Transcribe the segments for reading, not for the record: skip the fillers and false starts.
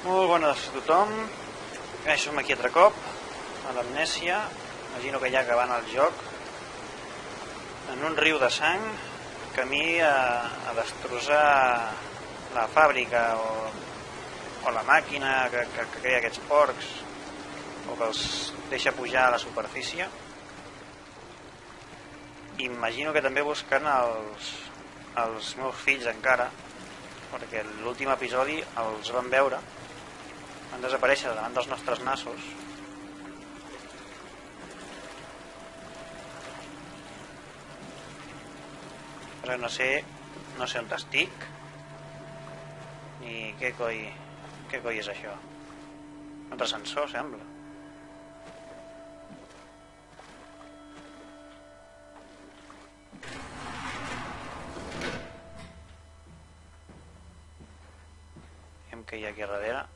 Molt bones a tothom. Som aquí altre cop a l'Amnèsia. Imagino que ja acabant el joc, en un riu de sang, camí a destrossar la fàbrica o la màquina que crea aquests porcs o que els deixa pujar a la superfície. Imagino que també buscant els meus fills encara, perquè l'últim episodi els van veure, van desaparèixer davant dels nostres nassos. Però no sé on estic ni què coi és això. Un ascensor sembla. Vejam què hi ha aquí darrere.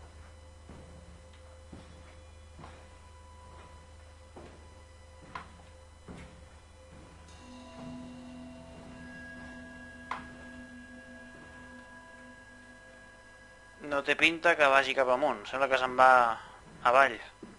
No té pinta que vagi cap amunt, sembla que se'n va avall.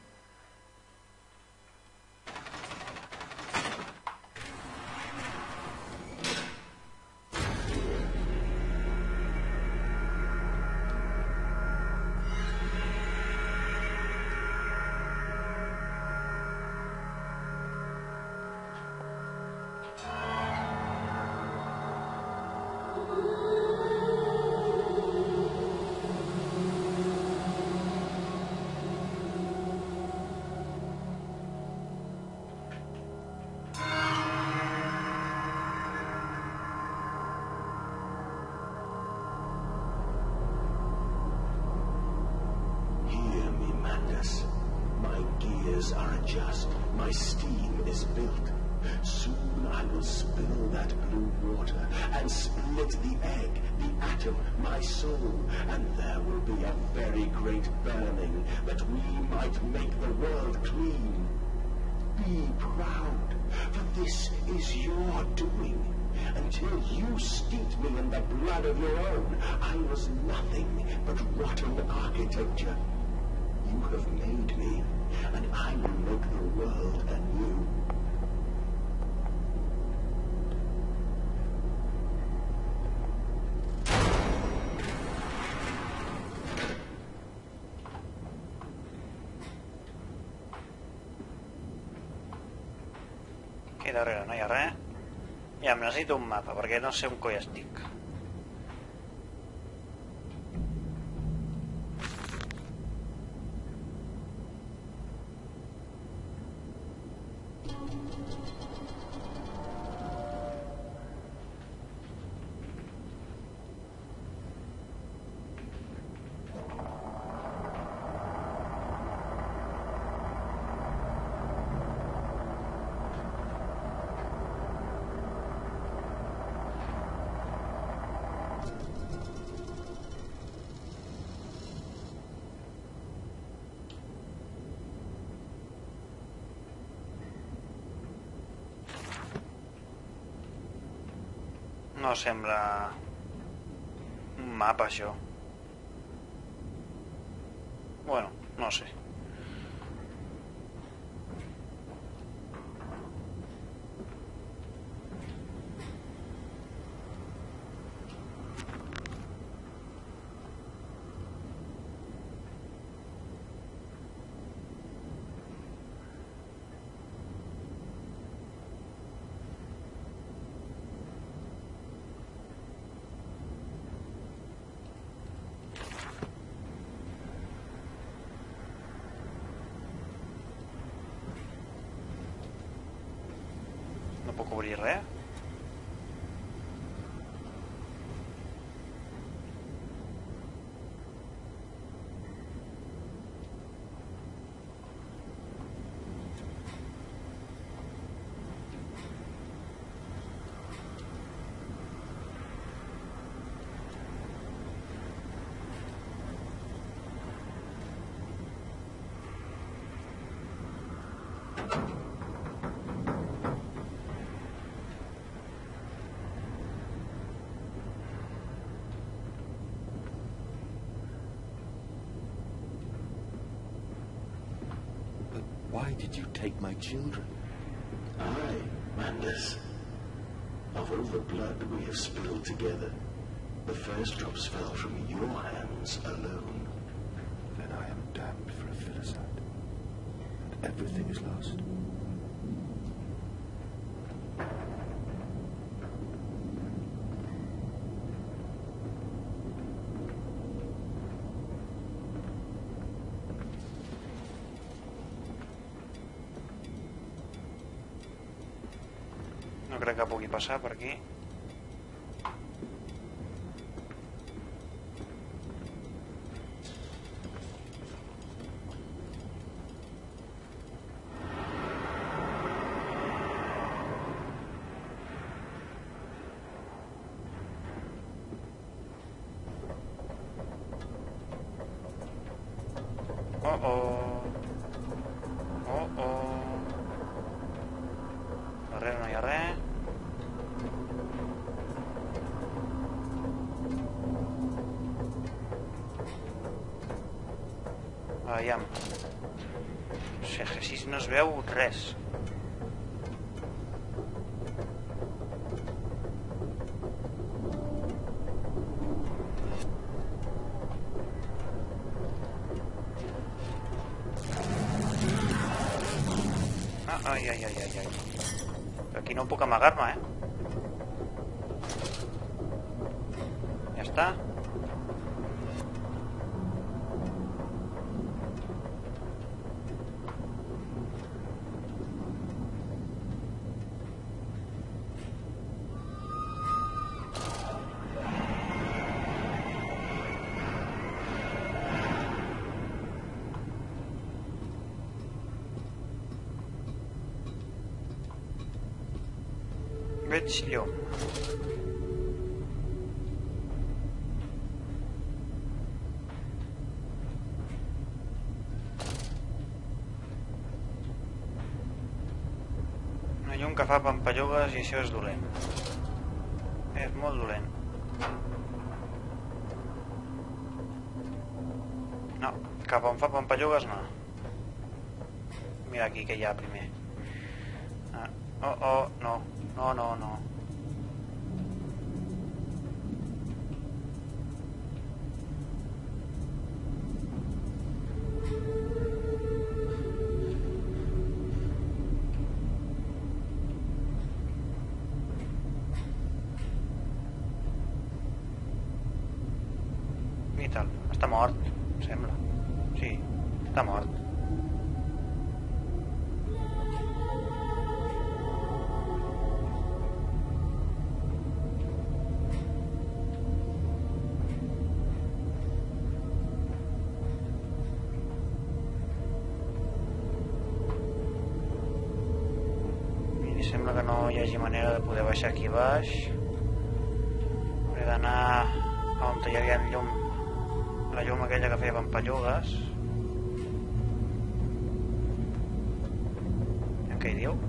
My gears are adjust, my steam is built. Soon I will spill that blue water and split the egg, the atom, my soul, and there will be a very great burning that we might make the world clean. Be proud, for this is your doing. Until you steeped me in the blood of your own, I was nothing but rotten architecture. You have made me, and I will make the world anew. Aquí darrere no hi ha res. Ja, em necessito un mapa, perquè no sé on coi estic. No sembla un mapa, això. Bueno, no sé. No puc obrir res. Why did you take my children? I, Mandus. Of all the blood we have spilled together, the first drops fell from your hands alone. Then I am damned for a filicide. And everything is lost. No crec que pugui passar per aquí. Darrere no hi ha res. Aviam. Si així no es veu res. Ai, ai, ai, ai, ai. Aquí no puc amagar-me, Ja està. Veig llum. Una llum que fa pampallugues i això és dolent. És molt dolent. No, cap on fa pampallugues no. Mira aquí què hi ha primer. Oh, no. No. I tal, està mort, sembla. Sí, està mort. Sembla que no hi hagi manera de poder baixar aquí baix. Hauré d'anar on hi havia llum, la llum aquella que feia pampallugues. Què hi diu?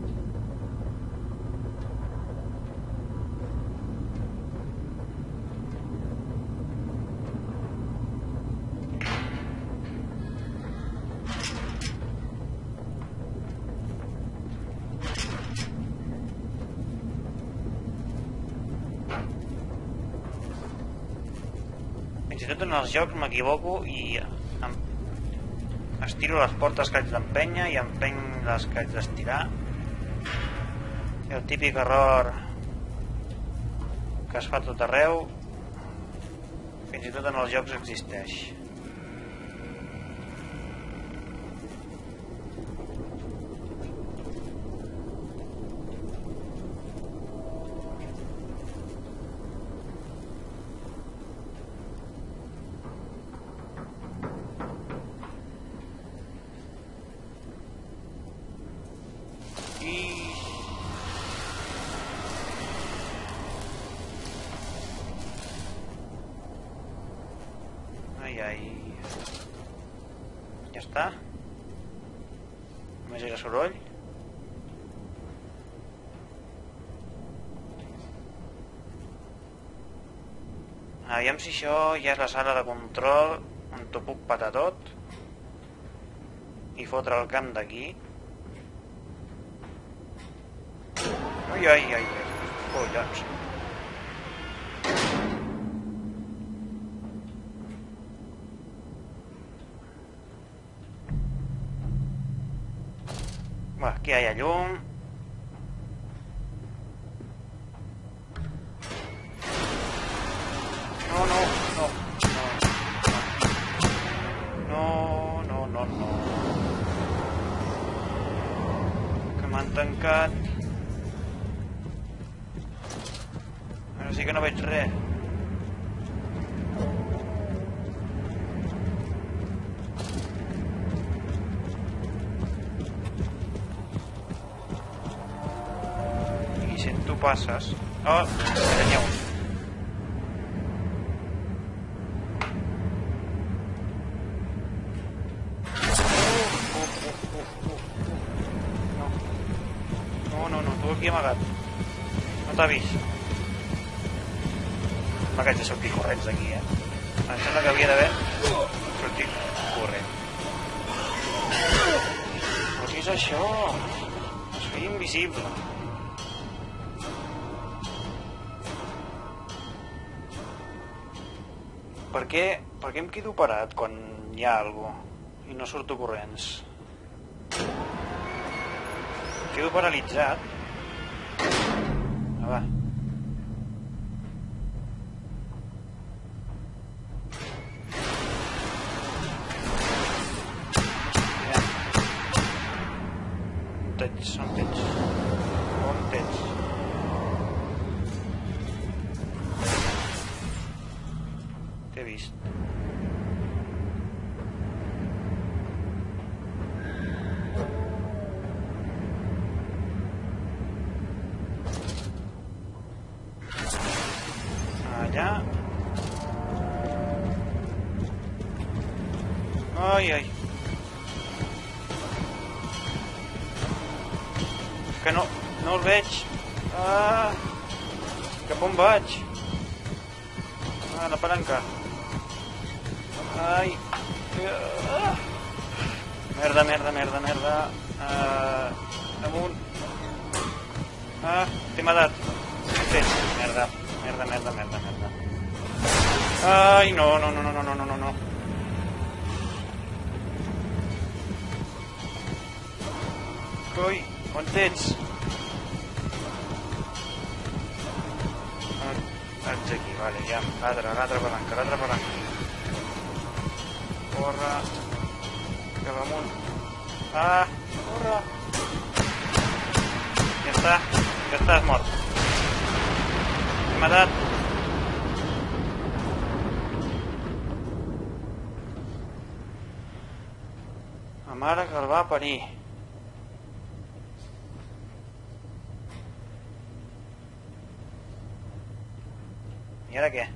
Fins i tot en els jocs m'equivoco i estiro les portes que haig d'empènyer i empeny les que haig d'estirar. El típic error que es fa tot arreu, fins i tot en els jocs existeix. Ja està. Només era soroll. Aviam si això ja és la sala de control on t'ho puc patar tot. i fotre el camp d'aquí. Ai, ai, ai, ai. Collons. Va, aquí hi ha llum. No, no, no, no, no, no, no. Que m'han tancat. Ara sí que no veig res. I si tu passes... Oh, allà n'hi ha un. Aquí amagat. No t'ha vist. Sembla que haig de sortir corrents d'aquí, Em sembla que havia d'haver sortit corrent. Però què és això? Es feia invisible. Per què em quedo parat quan hi ha alguna cosa i no surto corrents? Quedo paralitzat. Va. On ets? On ets? T'he vist. Allà. Ai, ai. Que no el veig. Ah, cap on vaig? Ah, la palanca. Ai. Merda, merda, merda, merda. Amunt. Ah, t'he matat. Merda, merda, merda, merda, merda. Ai, no, no, no, no, no, no, no, no. Coi, on ets? Ets aquí, vale, ja. L'altra palanca. Corre. Cap amunt. Ah, corre. Ja estàs mort. M'he matat. La mare que el va parir. I ara què?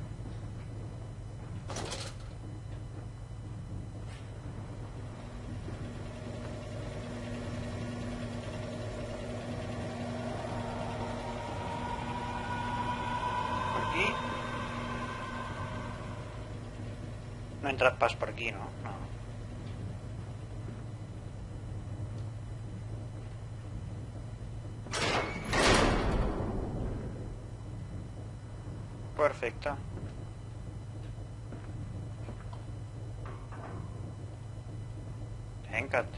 Per aquí? No he entrat pas per aquí, no? No. Perfecte. Tanca't.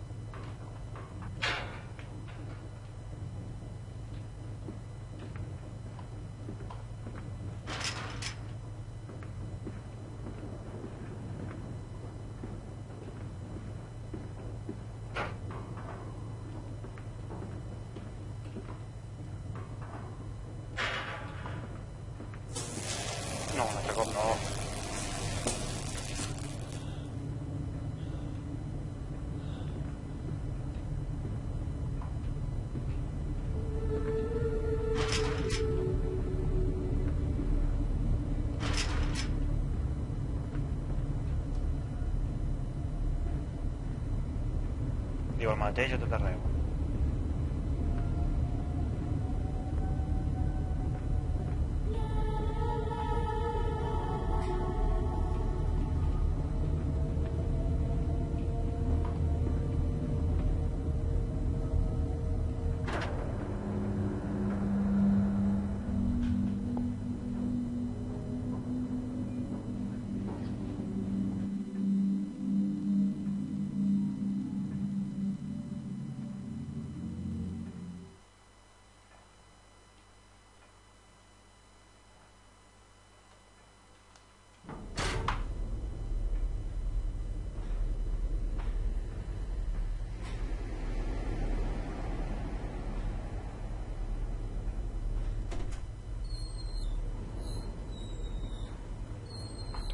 No, un altre cop no. Diu el mateix a tot arreu.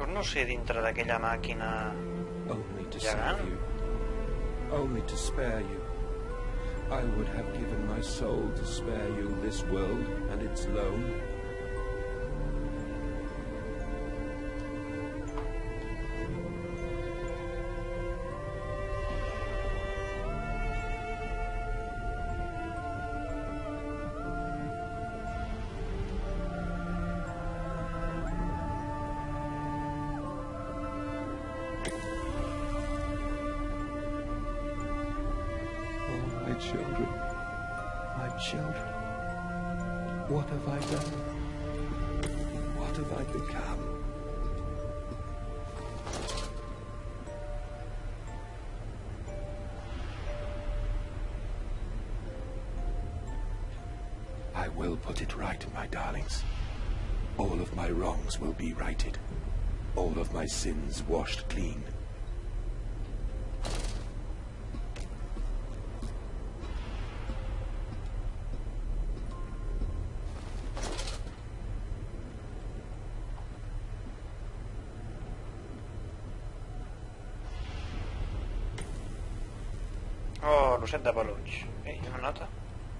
Tampoc no sé dintre d'aquella màquina gegant. Only to spare you. I would have given my soul to spare you this world and its loan. My children, what have I done? What have I become? I will put it right, my darlings. All of my wrongs will be righted. All of my sins washed clean. Oh, l'osset de peluig. Ei, una nota?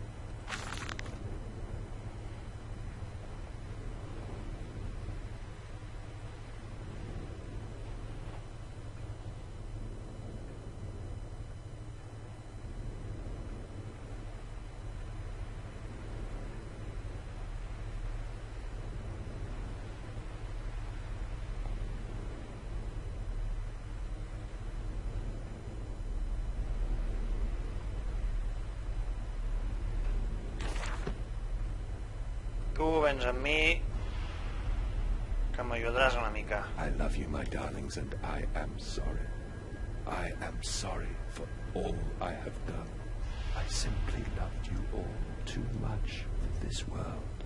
Tu vens amb mi, que m'ajudaràs una mica. I love you, my darlings, and I am sorry. I am sorry for all I have done. I simply loved you all too much for this world.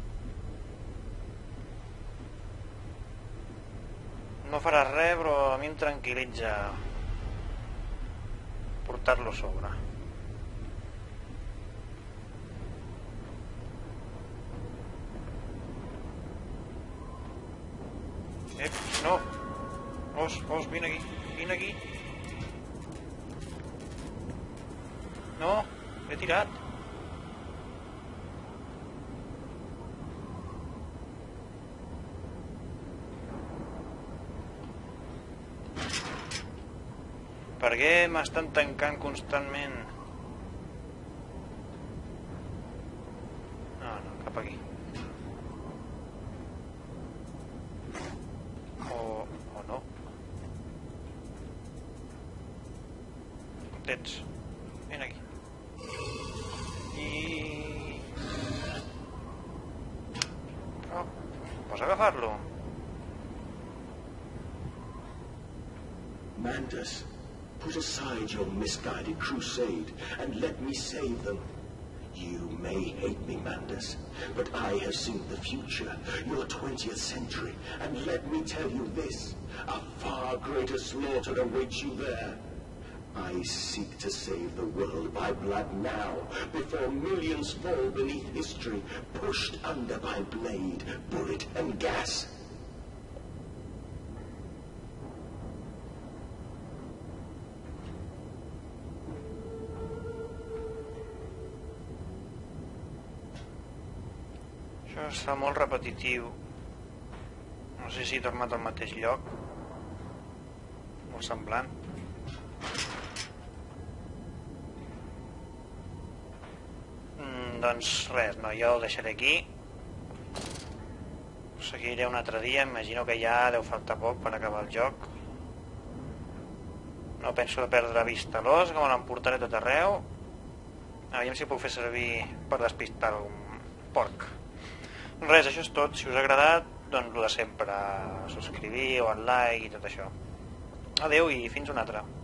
No faràs res, però a mi em tranquil·litza portar-lo a sobre. No! Os, vine aquí, vine aquí. No, l'he tirat. Per què m'estan tancant constantment? No, cap aquí. O no. Tens. Vine aquí. Però, pots agafar-lo? Mantis, put aside your misguided crusade and let me save them. You may hate me, Mantis, but I have seen the future, your 20th century, and let me tell you this, a far greater slaughter awaits you there. I seek to save the world by blood now, before millions fall beneath history, pushed under by blade, bullet, and gas. Això es fa molt repetitiu. No sé si he tornat al mateix lloc. Molt semblant. Doncs res, no, jo ho deixaré aquí. Ho seguiré un altre dia. Imagino que ja deu faltar poc per acabar el joc. No penso perdre vista l'os, que me l'emportaré tot arreu. Aviam si puc fer servir per despistar un porc. Res, això és tot. Si us ha agradat, doncs el de sempre, subscriviu, el like i tot això. Adeu i fins una altra.